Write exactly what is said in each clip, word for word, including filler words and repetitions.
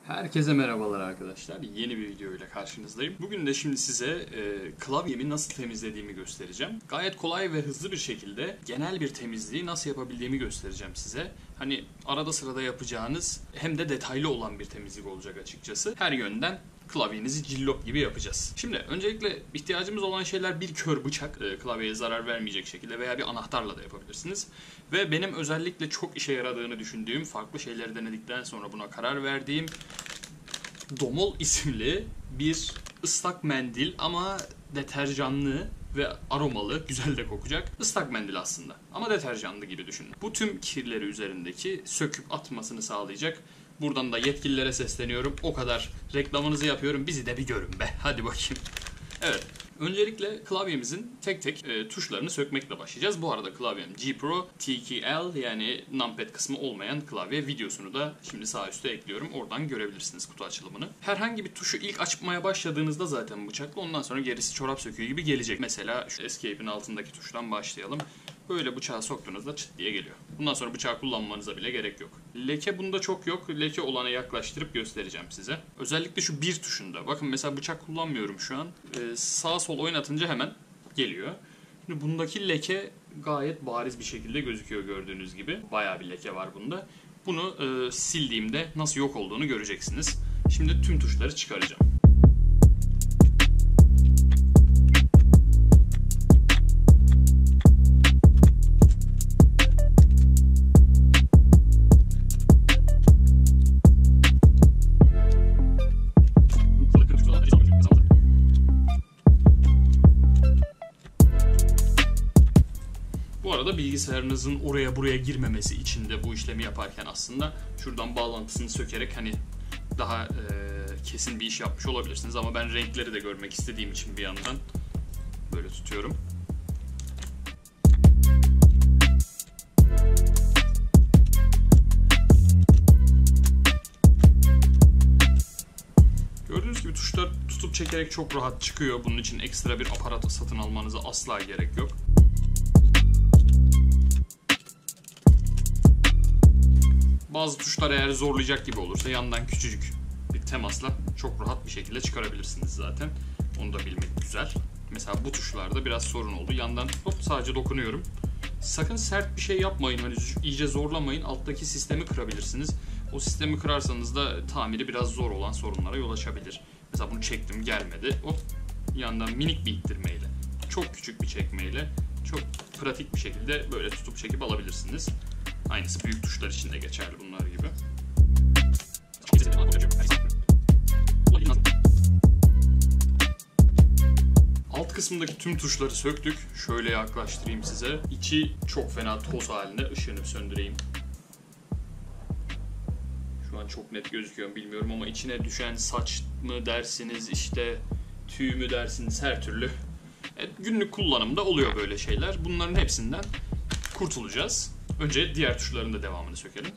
Herkese merhabalar arkadaşlar. Yeni bir video ile karşınızdayım. Bugün de şimdi size e, klavyemi nasıl temizlediğimi göstereceğim. Gayet kolay ve hızlı bir şekilde genel bir temizliği nasıl yapabildiğimi göstereceğim size. Hani arada sırada yapacağınız hem de detaylı olan bir temizlik olacak açıkçası. Her yönden klavyenizi cillop gibi yapacağız. Şimdi öncelikle ihtiyacımız olan şeyler bir kör bıçak. E, klavyeye zarar vermeyecek şekilde veya bir anahtarla da yapabilirsiniz. Ve benim özellikle çok işe yaradığını düşündüğüm, farklı şeyleri denedikten sonra buna karar verdiğim Domol isimli bir ıslak mendil ama deterjanlı ve aromalı, güzel de kokacak ıslak mendil aslında. Ama deterjanlı gibi düşünün. Bu tüm kirleri üzerindeki söküp atmasını sağlayacak. Buradan da yetkililere sesleniyorum. O kadar reklamınızı yapıyorum. Bizi de bir görün be. Hadi bakayım. Evet. Öncelikle klavyemizin tek tek e, tuşlarını sökmekle başlayacağız. Bu arada klavyem G Pro T K L yani numpad kısmı olmayan klavye videosunu da şimdi sağ üstte ekliyorum. Oradan görebilirsiniz kutu açılımını. Herhangi bir tuşu ilk açmaya başladığınızda zaten bıçakla ondan sonra gerisi çorap söküğü gibi gelecek. Mesela şu Escape'in altındaki tuştan başlayalım. Böyle bıçağı soktuğunuzda çıt diye geliyor. Bundan sonra bıçağı kullanmanıza bile gerek yok. Leke bunda çok yok. Leke olana yaklaştırıp göstereceğim size. Özellikle şu bir tuşunda. Bakın mesela bıçak kullanmıyorum şu an. Ee, sağ sol oynatınca hemen geliyor. Şimdi bundaki leke gayet bariz bir şekilde gözüküyor gördüğünüz gibi. Bayağı bir leke var bunda. Bunu e, sildiğimde nasıl yok olduğunu göreceksiniz. Şimdi tüm tuşları çıkaracağım. Bu arada bilgisayarınızın oraya buraya girmemesi için de bu işlemi yaparken aslında şuradan bağlantısını sökerek hani daha e, kesin bir iş yapmış olabilirsiniz. Ama ben renkleri de görmek istediğim için bir yandan böyle tutuyorum. Gördüğünüz gibi tuşlar tutup çekerek çok rahat çıkıyor. Bunun için ekstra bir aparat satın almanıza asla gerek yok. Bazı tuşlar eğer zorlayacak gibi olursa yandan küçücük bir temasla çok rahat bir şekilde çıkarabilirsiniz zaten. Onu da bilmek güzel. Mesela bu tuşlarda biraz sorun oldu. Yandan hop sadece dokunuyorum. Sakın sert bir şey yapmayın. Hani iyice zorlamayın. Alttaki sistemi kırabilirsiniz. O sistemi kırarsanız da tamiri biraz zor olan sorunlara yol açabilir. Mesela bunu çektim gelmedi. Hop yandan minik bir ittirmeyle, çok küçük bir çekmeyle çok pratik bir şekilde böyle tutup çekip alabilirsiniz. Aynısı büyük tuşlar için de geçerli bunlar gibi. Alt kısmındaki tüm tuşları söktük. Şöyle yaklaştırayım size. İçi çok fena toz halinde. Işığını söndüreyim. Şu an çok net gözüküyor bilmiyorum ama içine düşen saç mı dersiniz, işte tüy mü dersiniz, her türlü. Evet, günlük kullanımda oluyor böyle şeyler. Bunların hepsinden kurtulacağız. Önce diğer tuşların da devamını sökelim.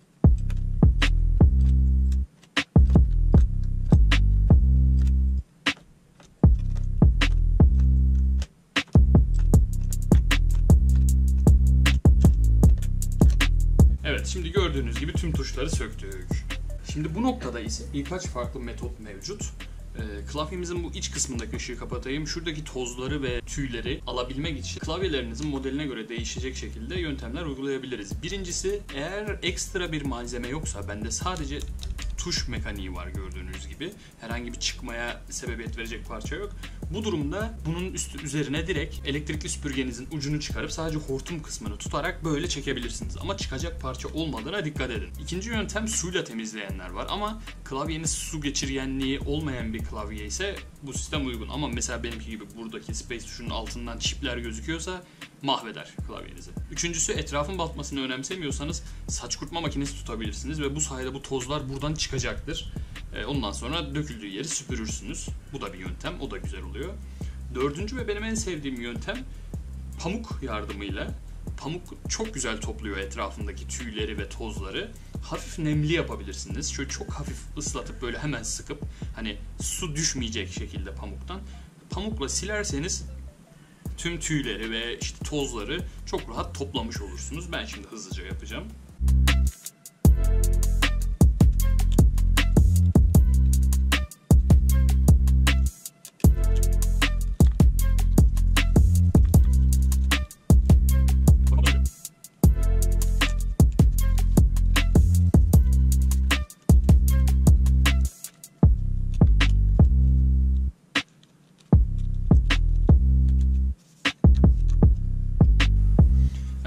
Evet, şimdi gördüğünüz gibi tüm tuşları söktük. Şimdi bu noktada ise birkaç farklı metot mevcut. E, klavyemizin bu iç kısmındaki ışığı kapatayım. Şuradaki tozları ve tüyleri alabilmek için klavyelerinizin modeline göre değişecek şekilde yöntemler uygulayabiliriz. Birincisi, eğer ekstra bir malzeme yoksa, bende sadece tuş mekaniği var gördüğünüz gibi. Herhangi bir çıkmaya sebebiyet verecek parça yok. Bu durumda bunun üstü üzerine direkt elektrikli süpürgenizin ucunu çıkarıp sadece hortum kısmını tutarak böyle çekebilirsiniz. Ama çıkacak parça olmadığına dikkat edin. İkinci yöntem, suyla temizleyenler var ama klavyeniz su geçirgenliği olmayan bir klavye ise bu sistem uygun. Ama mesela benimki gibi buradaki space tuşunun altından çipler gözüküyorsa mahveder klavyenizi. Üçüncüsü, etrafın batmasını önemsemiyorsanız saç kurutma makinesi tutabilirsiniz ve bu sayede bu tozlar buradan çıkacaktır. Ondan sonra döküldüğü yeri süpürürsünüz. Bu da bir yöntem, o da güzel oluyor. Dördüncü ve benim en sevdiğim yöntem, pamuk yardımıyla. Pamuk çok güzel topluyor etrafındaki tüyleri ve tozları. Hafif nemli yapabilirsiniz. Şöyle çok hafif ıslatıp böyle hemen sıkıp, hani su düşmeyecek şekilde pamuktan. Pamukla silerseniz tüm tüyleri ve işte tozları çok rahat toplamış olursunuz. Ben şimdi hızlıca yapacağım.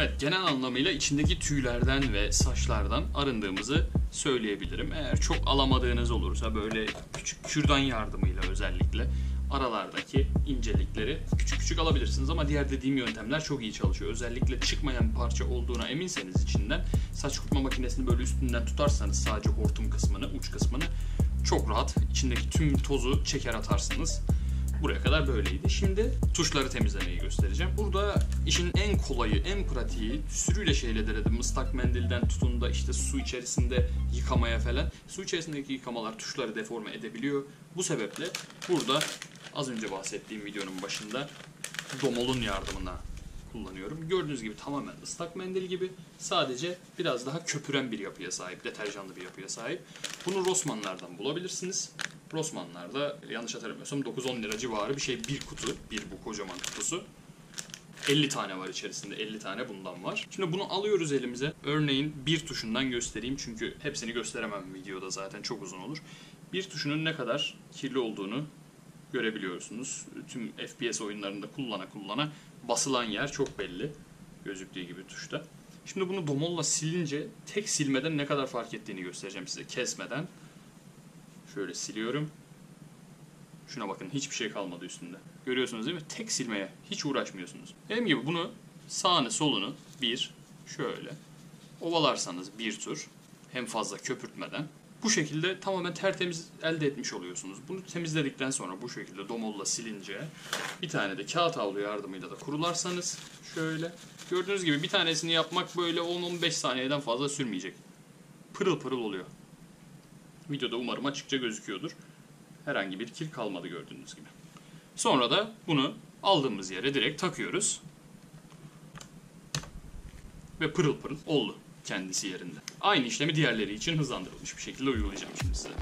Evet, genel anlamıyla içindeki tüylerden ve saçlardan arındığımızı söyleyebilirim. Eğer çok alamadığınız olursa böyle küçük kürdan yardımıyla özellikle aralardaki incelikleri küçük küçük alabilirsiniz. Ama diğer dediğim yöntemler çok iyi çalışıyor. Özellikle çıkmayan bir parça olduğuna eminseniz içinden, saç kurutma makinesini böyle üstünden tutarsanız sadece hortum kısmını, uç kısmını çok rahat içindeki tüm tozu çeker atarsınız. Buraya kadar böyleydi. Şimdi tuşları temizlemeyi göstereceğim. Burada işin en kolayı, en pratiği, sürüyle şeyle denedim. Islak mendilden tutun da işte su içerisinde yıkamaya falan. Su içerisindeki yıkamalar tuşları deforme edebiliyor. Bu sebeple burada az önce bahsettiğim videonun başında domolun yardımına kullanıyorum. Gördüğünüz gibi tamamen ıslak mendil gibi, sadece biraz daha köpüren bir yapıya sahip, deterjanlı bir yapıya sahip. Bunu Rossmann'lardan bulabilirsiniz. Rossmann'larda yanlış hatırlamıyorsam dokuz on lira civarı bir şey, bir kutu, bir bu kocaman kutusu. elli tane var içerisinde, elli tane bundan var. Şimdi bunu alıyoruz elimize. Örneğin bir tuşundan göstereyim çünkü hepsini gösteremem videoda, zaten çok uzun olur. Bir tuşunun ne kadar kirli olduğunu görebiliyorsunuz. Tüm F P S oyunlarında kullana kullana basılan yer çok belli. Gözüktüğü gibi tuşta. Şimdi bunu domolla silince tek silmeden ne kadar fark ettiğini göstereceğim size, kesmeden. Şöyle siliyorum. Şuna bakın, hiçbir şey kalmadı üstünde. Görüyorsunuz değil mi? Tek silmeye hiç uğraşmıyorsunuz. Dediğim gibi bunu sağını solunu bir şöyle ovalarsanız bir tur, hem fazla köpürtmeden, bu şekilde tamamen tertemiz elde etmiş oluyorsunuz. Bunu temizledikten sonra bu şekilde domolla silince bir tane de kağıt havlu yardımıyla da kurularsanız şöyle, gördüğünüz gibi bir tanesini yapmak böyle on on beş saniyeden fazla sürmeyecek. Pırıl pırıl oluyor. Videoda umarım açıkça gözüküyordur. Herhangi bir kir kalmadı gördüğünüz gibi. Sonra da bunu aldığımız yere direkt takıyoruz. Ve pırıl pırıl oldu kendisi yerinde. Aynı işlemi diğerleri için hızlandırılmış bir şekilde uygulayacağım şimdi size.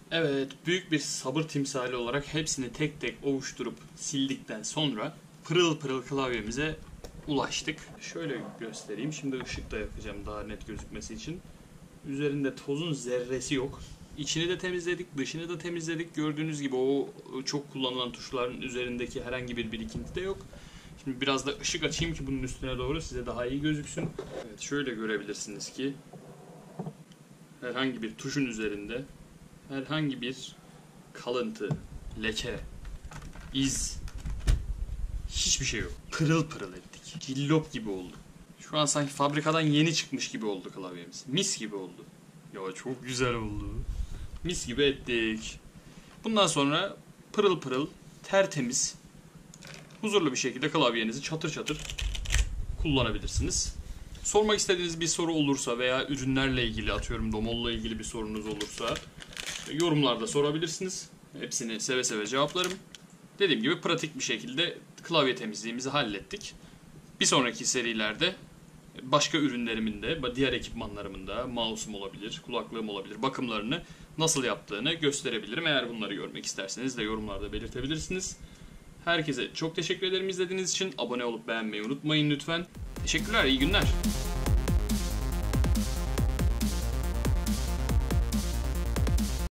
Evet, büyük bir sabır timsali olarak hepsini tek tek ovuşturup sildikten sonra pırıl pırıl klavyemize ulaştık. Şöyle göstereyim. Şimdi ışık da yakacağım daha net gözükmesi için. Üzerinde tozun zerresi yok. İçini de temizledik, dışını da temizledik. Gördüğünüz gibi o çok kullanılan tuşların üzerindeki herhangi bir birikinti de yok. Şimdi biraz da ışık açayım ki bunun üstüne doğru size daha iyi gözüksün. Evet, şöyle görebilirsiniz ki herhangi bir tuşun üzerinde herhangi bir kalıntı, leke, iz, hiçbir şey yok. Pırıl pırıl ettik. Cillop gibi oldu. Şu an sanki fabrikadan yeni çıkmış gibi oldu klavyemiz. Mis gibi oldu. Ya çok güzel oldu. Mis gibi ettik. Bundan sonra pırıl pırıl, tertemiz, huzurlu bir şekilde klavyenizi çatır çatır kullanabilirsiniz. Sormak istediğiniz bir soru olursa veya ürünlerle ilgili, atıyorum Domo'lla ilgili bir sorunuz olursa yorumlarda sorabilirsiniz. Hepsini seve seve cevaplarım. Dediğim gibi pratik bir şekilde klavye temizliğimizi hallettik. Bir sonraki serilerde başka ürünlerimin de, diğer ekipmanlarımın da, mouse'um olabilir, kulaklığım olabilir, bakımlarını nasıl yaptığını gösterebilirim. Eğer bunları görmek isterseniz de yorumlarda belirtebilirsiniz. Herkese çok teşekkür ederim izlediğiniz için. Abone olup beğenmeyi unutmayın lütfen. Teşekkürler, iyi günler.